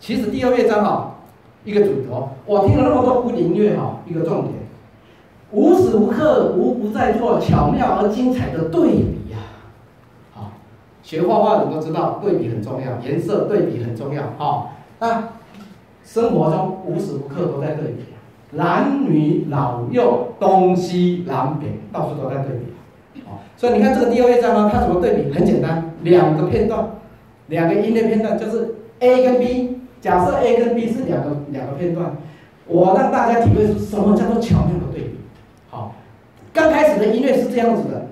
其实第2乐章一个主轴，我听了那么多古典音乐一个重点，无时无刻无不在做巧妙而精彩的对比呀。学画画的人都知道对比很重要，颜色对比很重要那生活中无时无刻都在对比，男女老幼东西南北到处都在对比所以你看这个第2乐章它怎么对比？很简单，2个片段，2个音乐片段，就是 A 跟 B。假设 A 跟 B 是两个片段，我让大家体会出什么叫做巧妙的对比。好，刚开始的音乐是这样子的。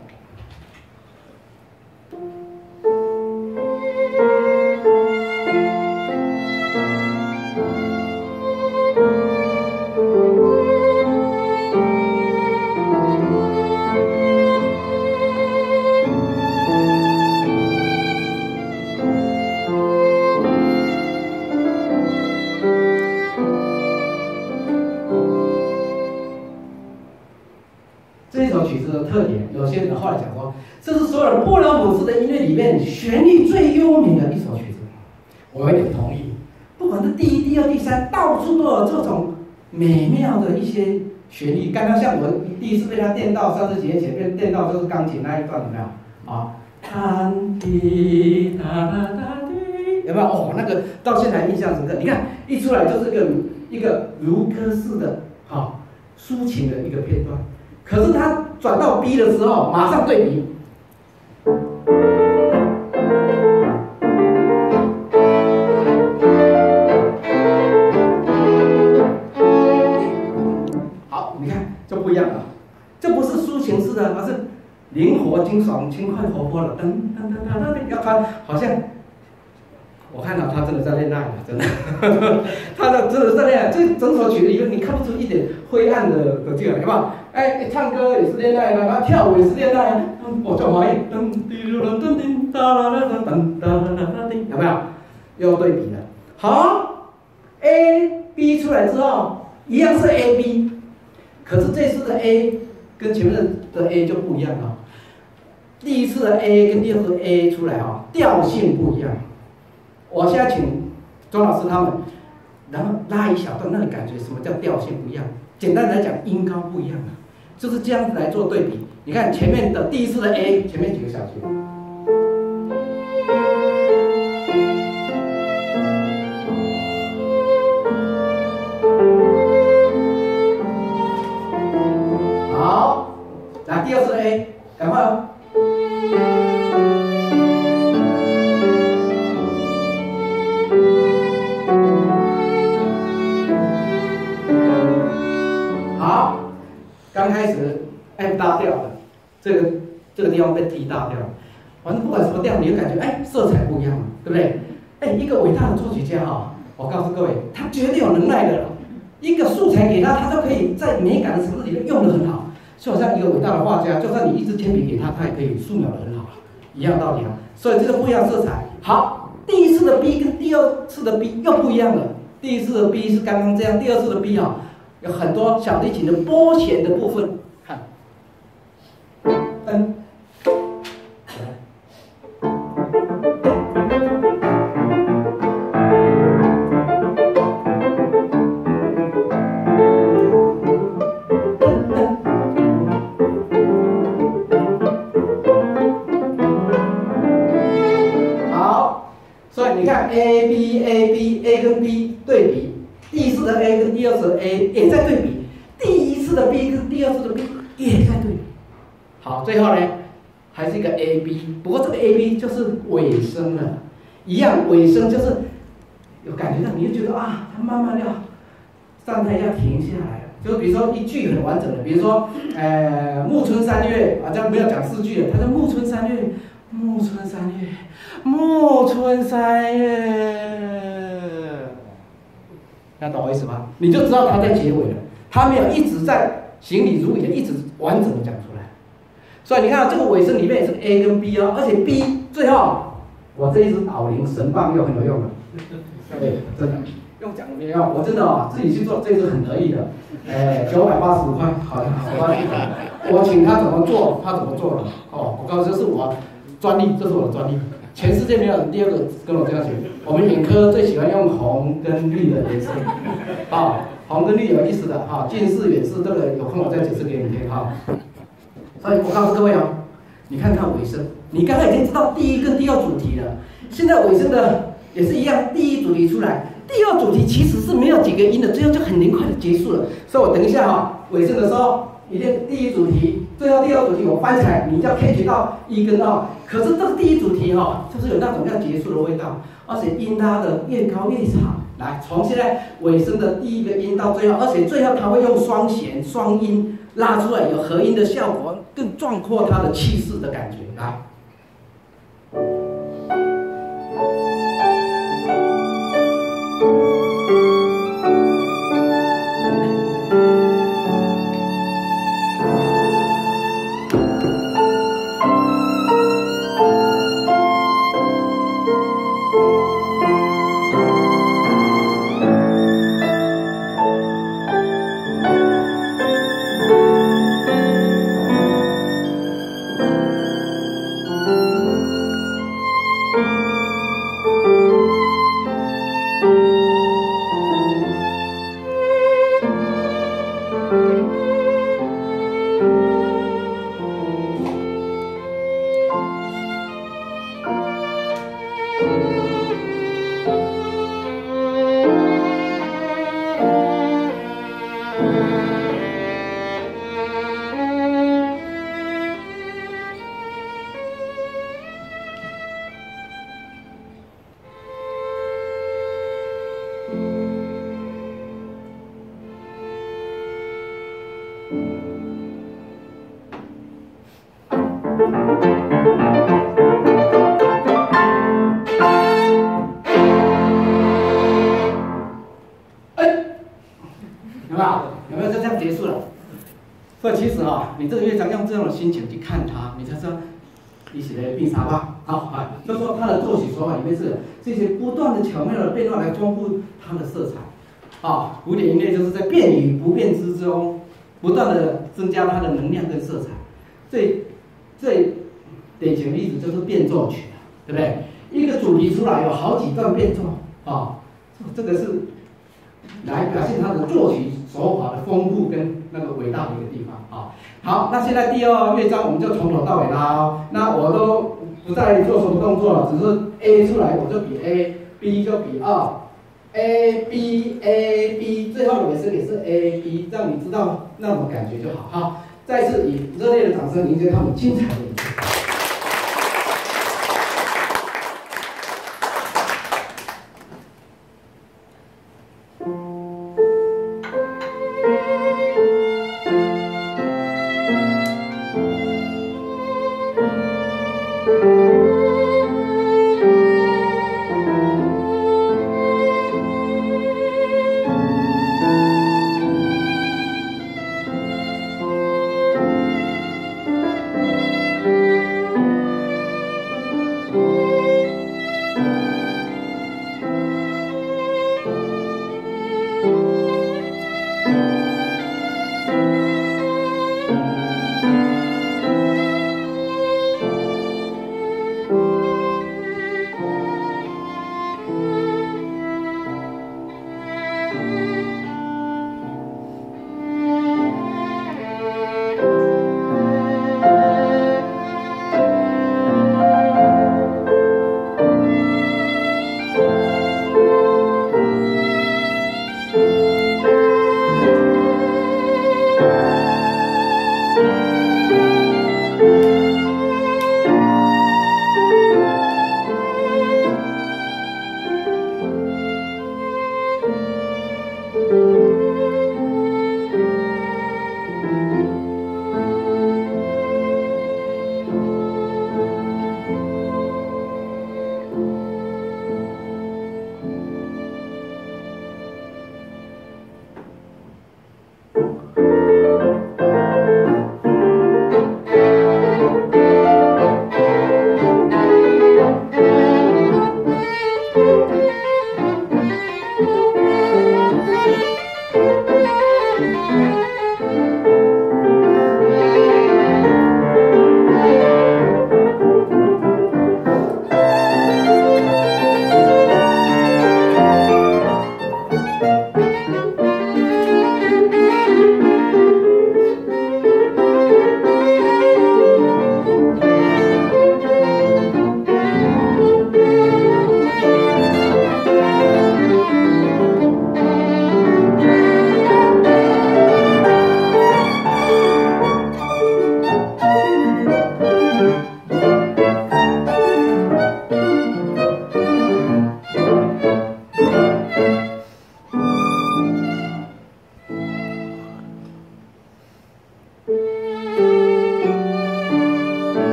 这一首曲子的特点，有些人后来讲说，这是所有布拉姆斯的音乐里面旋律最优美的一首曲子。我有点同意，不管是第1、第2、第3，到处都有这种美妙的一些旋律。刚刚像我第一次被他电到，上次节前被电到就是钢琴那一段，有没有？弹滴哒哒哒滴，有没有？那个到现在印象深刻。你看一出来就是一个如歌式的抒情的一个片段。可是他转到 B 的时候，马上对比。好，你看就不一样了，这不是抒情式的，而是灵活、精爽、轻快、活泼的。噔噔噔噔噔，要他好像，我看到他真的在恋爱了，真的，他真的在恋爱。这整首曲子里面，你看不出一点灰暗的这个，有没有？唱歌也是恋爱的，跳舞也是恋爱。我叫华裔，噔滴噔噔叮哒啦啦噔噔哒啦啦叮，有没有？又对比了。好 ，A B 出来之后，一样是 A B， 可是这次的 A 跟前面的 A 就不一样了。第一次的 A 跟第二次的 A 出来调性不一样。我现在请钟老师他们，然后拉一小段，让你感觉什么叫调性不一样。简单来讲，音高不一样就是这样子来做对比。你看前面的第一次的 A， 前面几个小节，好，来第二次的 A， 赶快好，刚开始 F 大调了，这个地方被 D 大调了，反正不管什么调，你就感觉色彩不一样嘛，对不对？一个伟大的作曲家我告诉各位，他绝对有能耐的。一个素材给他，他都可以在美感的层次里面用得很好。就好像一个伟大的画家，就算你一支铅笔给他，他也可以素描得很好，一样道理所以这个不一样色彩。好，第一次的 B 跟第二次的 B 又不一样了。第一次的 B 是刚刚这样，第二次的 B 有很多小提琴的拨弦的部分，看，好，所以你看 A B A B A 跟 B 对比，第一次的 A 跟第二次的 A 也在对比，第一次的 B 跟第二次的 B 也在对比。好，最后呢，还是一个 A B， 不过这个 A B 就是尾声了，一样尾声就是有感觉到，你就觉得它慢慢要状态要停下来了。就比如说一句很完整的，比如说暮春三月这样不要讲4句了，它叫暮春三月，暮春三月，暮春三月，那懂我意思吗？你就知道它在结尾了，它没有一直在行礼如仪的一直完整的讲出来。所以你看这个尾声里面也是 A 跟 B 而且 B 最后我这一支导铃神棒又很有用了，对，真的用讲没用，我真的自己去做这支很得意的，985块，好，我请他怎么做，他怎么做了，我告诉这是我专利，这是我的专利。 全世界没有人第二个跟我这样写。我们影科最喜欢用红跟绿的颜色，啊，红跟绿有意思的哈，近视、远视，这个有空我再解释给你听哈。所以我告诉各位哦，你看看尾声，你刚才已经知道第一跟第二主题了，现在尾声的也是一样，第一主题出来，第二主题其实是没有几个音的，最后就很灵快的结束了。所以我等一下哈，尾声的时候。一定第一主题，最后第二主题我翻起来，你就要 catch 到一跟二。可是这个第一主题哈，就是有那种要结束的味道，而且音拉的越高越长。来，从现在尾声的第一个音到最后，而且最后它会用双弦、双音拉出来，有合音的效果，更壮阔它的气势的感觉。来。有没有就这样结束了？所以其实哈，你这个乐章用这种心情去看它，你才知道你写的变啥吧？好啊，就说它的作曲手法里面是这些不断的巧妙的变化来丰富它的色彩。啊，古典音乐就是在变与不变之中，不断的增加它的能量跟色彩。最典型的例子就是变奏曲，对不对？一个主题出来有好几段变奏啊，这个是来表现它的作曲手法的丰富跟那个伟大的一个地方啊。好，那现在第二乐章我们就从头到尾拉哦。那我都不再做什么动作了，只是 A 出来我就比 A，B 就比2，A B A B， 最后的尾声也是 A B， 让你知道那种感觉就好。好，再次以热烈的掌声迎接他们精彩的。